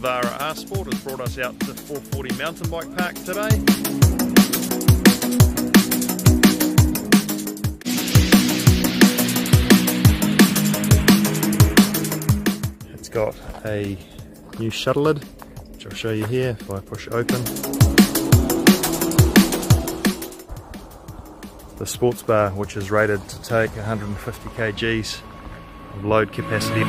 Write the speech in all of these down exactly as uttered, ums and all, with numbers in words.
Vara R Sport has brought us out to four forty mountain bike park today. It's got a new shutter lid, which I'll show you here if I push it open. The sports bar, which is rated to take one hundred fifty kilograms of load capacity.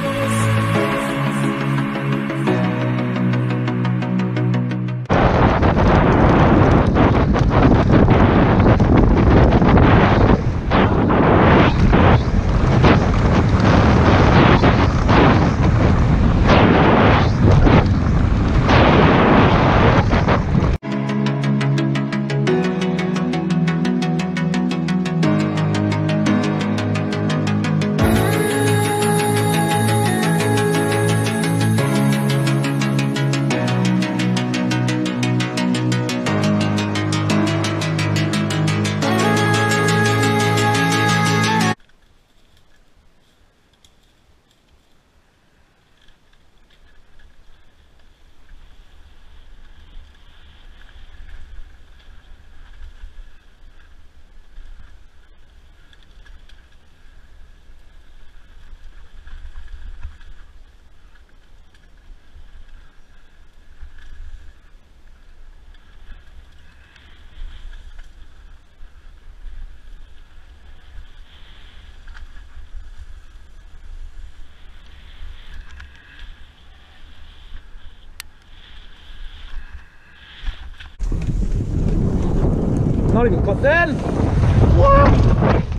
Not even got that. Whoa.